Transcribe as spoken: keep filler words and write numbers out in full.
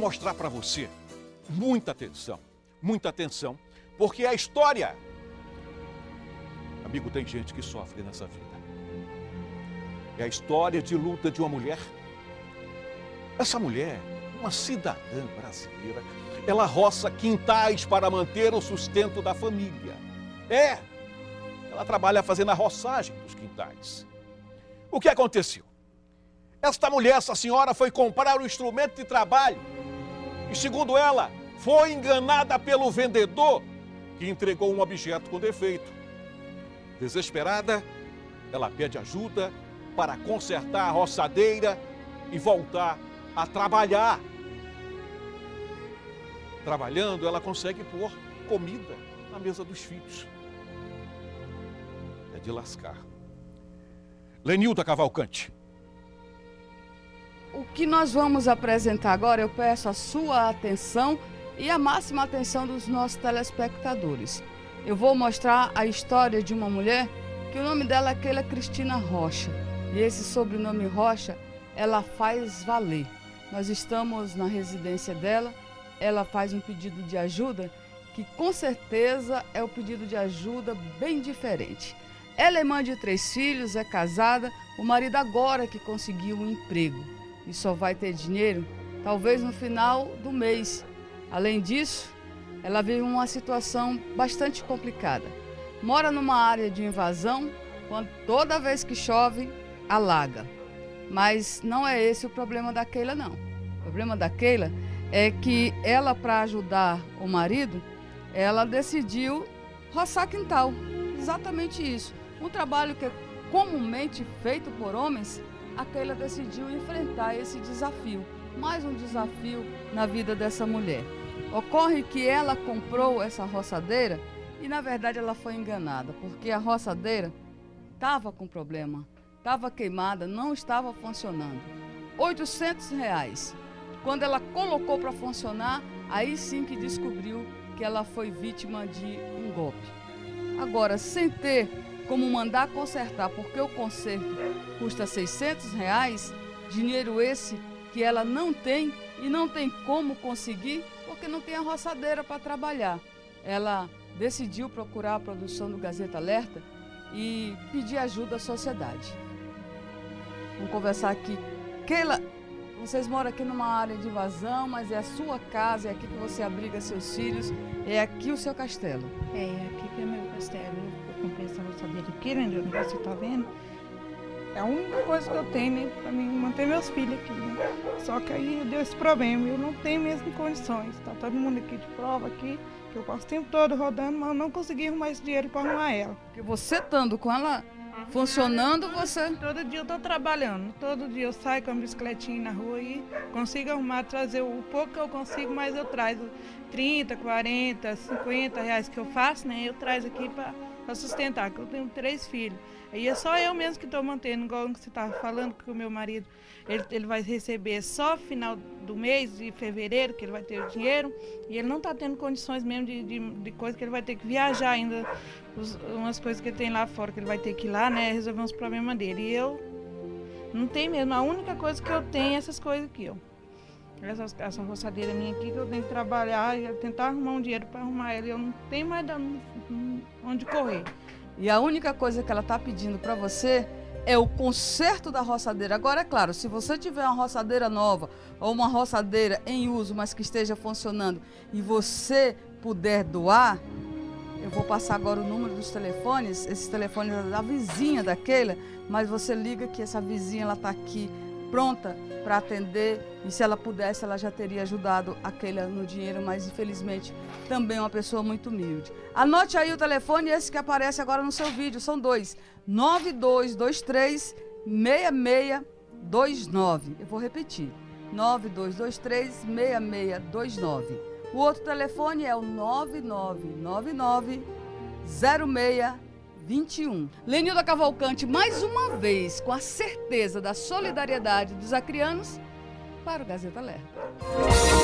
mostrar para você, muita atenção, muita atenção, porque a história, amigo, tem gente que sofre nessa vida. É a história de luta de uma mulher. Essa mulher, uma cidadã brasileira, ela roça quintais para manter o sustento da família. É, ela trabalha fazendo a roçagem dos quintais. O que aconteceu? Esta mulher, essa senhora, foi comprar o instrumento de trabalho e, segundo ela, foi enganada pelo vendedor que entregou um objeto com defeito. Desesperada, ela pede ajuda para consertar a roçadeira e voltar a trabalhar. Trabalhando, ela consegue pôr comida na mesa dos filhos. É de lascar. Lenilda Cavalcante. O que nós vamos apresentar agora, eu peço a sua atenção e a máxima atenção dos nossos telespectadores. Eu vou mostrar a história de uma mulher que o nome dela é Keila Cristina Rocha. E esse sobrenome Rocha, ela faz valer. Nós estamos na residência dela, ela faz um pedido de ajuda que com certeza é um pedido de ajuda bem diferente. Ela é mãe de três filhos, é casada, o marido agora que conseguiu um emprego e só vai ter dinheiro talvez no final do mês. Além disso, ela vive uma situação bastante complicada. Mora numa área de invasão, quando toda vez que chove, alaga. Mas não é esse o problema da Keila, não. O problema da Keila é que ela, para ajudar o marido, ela decidiu roçar quintal. Exatamente isso. Um trabalho que é comumente feito por homens, a Keila decidiu enfrentar esse desafio. Mais um desafio na vida dessa mulher. Ocorre que ela comprou essa roçadeira e, na verdade, ela foi enganada, porque a roçadeira estava com problema, estava queimada, não estava funcionando. oitocentos reais. Quando ela colocou para funcionar, aí sim que descobriu que ela foi vítima de um golpe. Agora, sem ter como mandar consertar, porque o conserto custa seiscentos reais, dinheiro esse que ela não tem e não tem como conseguir, porque não tem a roçadeira para trabalhar. Ela decidiu procurar a produção do Gazeta Alerta e pedir ajuda à sociedade. Vamos conversar aqui. Keila, vocês moram aqui numa área de invasão, mas é a sua casa, é aqui que você abriga seus filhos, é aqui o seu castelo. É, aqui que é meu castelo. Eu comprei essa roçadeira aqui, né, onde você está vendo. É a única coisa que eu tenho, né, para mim manter meus filhos aqui, né. Só que aí deu esse problema, eu não tenho mesmo condições. Tá todo mundo aqui de prova aqui, que eu passo o tempo todo rodando, mas eu não consegui arrumar esse dinheiro para arrumar ela. Porque você estando com ela funcionando, você... Todo dia eu tô trabalhando, todo dia eu saio com a bicicletinha na rua e consigo arrumar, trazer o pouco que eu consigo, mas eu trago trinta, quarenta, cinquenta reais que eu faço, né? Eu trago aqui para sustentar, que eu tenho três filhos. Aí é só eu mesmo que estou mantendo, igual você estava falando que o meu marido, ele, ele vai receber só final do mês de fevereiro, que ele vai ter o dinheiro, e ele não está tendo condições mesmo de, de, de coisa que ele vai ter que viajar ainda, os, umas coisas que ele tem lá fora, que ele vai ter que ir lá, né, resolver uns problemas dele. E eu não tenho mesmo, a única coisa que eu tenho é essas coisas aqui, ó. Essa, essa roçadeira minha aqui, que eu tenho que trabalhar e tentar arrumar um dinheiro para arrumar ela, e eu não tenho mais onde correr. E a única coisa que ela está pedindo para você é o conserto da roçadeira. Agora, é claro, se você tiver uma roçadeira nova ou uma roçadeira em uso, mas que esteja funcionando, e você puder doar, eu vou passar agora o número dos telefones, esses telefones da vizinha da Keila, mas você liga que essa vizinha ela está aqui pronta para atender, e se ela pudesse, ela já teria ajudado a Keila no dinheiro, mas infelizmente também é uma pessoa muito humilde. Anote aí o telefone, esse que aparece agora no seu vídeo, são dois, nove dois dois três, seis seis dois nove. Eu vou repetir, nove dois dois três, seis seis dois nove. O outro telefone é o nove nove nove nove, zero seis vinte e um. Lenilda Cavalcante, mais uma vez, com a certeza da solidariedade dos acrianos, para o Gazeta Alerta.